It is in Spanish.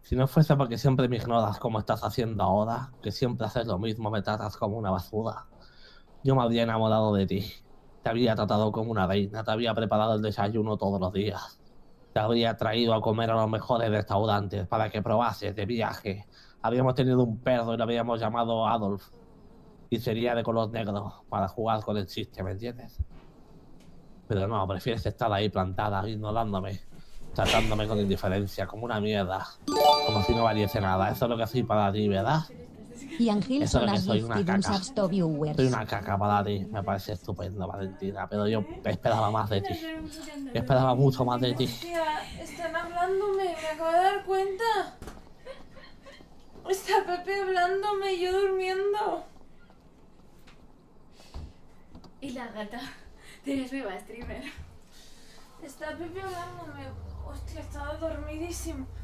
Si no fuese porque siempre me ignoras como estás haciendo ahora, que siempre haces lo mismo, me tratas como una basura, yo me habría enamorado de ti. Te habría tratado como una reina, te habría preparado el desayuno todos los días. Te habría traído a comer a los mejores restaurantes para que probases de viaje. Habríamos tenido un perro y lo habríamos llamado Adolf. Y sería de color negro para jugar con el chiste, ¿me entiendes? Pero no, prefieres estar ahí plantada, ignorándome, tratándome con indiferencia, como una mierda, como si no valiese nada. Eso es lo que soy para ti, ¿verdad? Ian Eso es Hilson lo que has soy, una gifted un caca. subs to Soy viewers. una caca para ti, me parece estupendo, Valentina, pero yo esperaba más de ti. Yo Esperaba mucho más de ti. Hostia, están hablándome, me acabo de dar cuenta. Está Pepe hablándome y yo durmiendo. Y la gata. Tienes viva streamer. Está Pepe hablándome. Hostia, estaba dormidísimo.